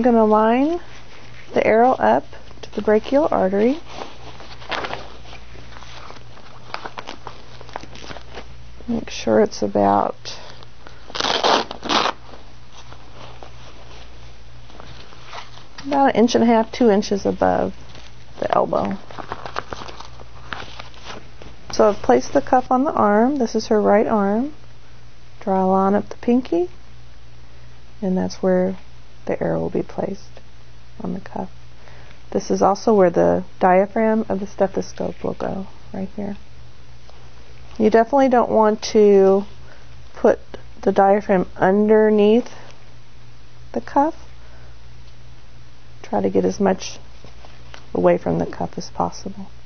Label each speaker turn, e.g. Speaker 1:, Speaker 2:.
Speaker 1: I'm going to line the arrow up to the brachial artery. Make sure it's about an inch and a half, 2 inches above the elbow. So I've placed the cuff on the arm. This is her right arm. Draw a line up the pinky, and that's where the arrow will be placed on the cuff. This is also where the diaphragm of the stethoscope will go, right here. You definitely don't want to put the diaphragm underneath the cuff. Try to get as much away from the cuff as possible.